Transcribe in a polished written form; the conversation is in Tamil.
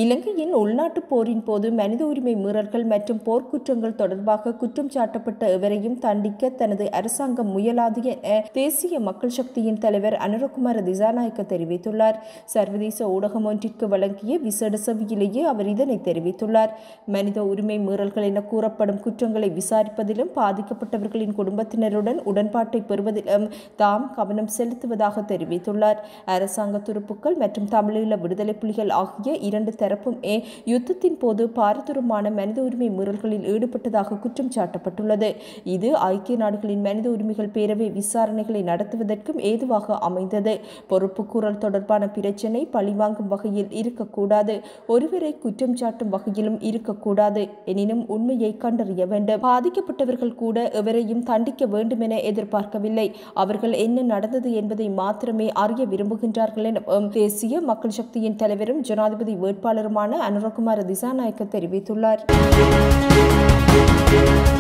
இலங்கையின் உள்நாட்டு போரின் போது மனித உரிமை மீறல்கள் மற்றும் போர்க்குற்றங்கள் தொடர்பாக குற்றம் சாட்டப்பட்ட எவரையும் தண்டிக்க தனது அரசாங்கம் முயலாது என தேசிய மக்கள் சக்தியின் தலைவர் அனுரகுமார திசாநாயக்க தெரிவித்துள்ளார். சர்வதேச ஊடகம் ஒன்றிற்கு வழங்கிய விசேட செவியிலேயே அவர் இதனை தெரிவித்துள்ளார். மனித உரிமை மீறல்கள் என கூறப்படும் குற்றங்களை விசாரிப்பதிலும் பாதிக்கப்பட்டவர்களின் குடும்பத்தினருடன் உடன்பாட்டை பெறுவதிலும் தாம் கவனம் செலுத்துவதாக தெரிவித்துள்ளார். அரசாங்க துருப்புக்கள் மற்றும் தமிழீழ விடுதலை புலிகள் ஆகிய இரண்டு தரப்பும் யுத்தத்தின் போது பாரதூரமான மனித உரிமை மீறல்களில் ஈடுபட்டதாக குற்றம் சாட்டப்பட்டுள்ளது. இது ஐக்கிய நாடுகளின் மனித உரிமைகள் பேரவை விசாரணைகளை நடத்துவதற்கும் ஏதுவாக அமைந்தது. பொறுப்புக்கூறல் தொடர்பான பிரச்சினை பழிவாங்கும் வகையில் இருக்கக்கூடாது, ஒருவரை குற்றம் சாட்டும் வகையிலும் இருக்கக்கூடாது. எனினும் உண்மையை கண்டறிய வேண்டும். பாதிக்கப்பட்டவர்கள் கூட எவரையும் தண்டிக்க வேண்டும் என எதிர்பார்க்கவில்லை. அவர்கள் என்ன நடந்தது என்பதை மாத்திரமே அறிய விரும்புகின்றார்கள் எனவும் தேசிய மக்கள் சக்தியின் தலைவரும் ஜனாதிபதி வேட்பாளருமான அனுரகுமார திசாநாயக்க தெரிவித்துள்ளார்.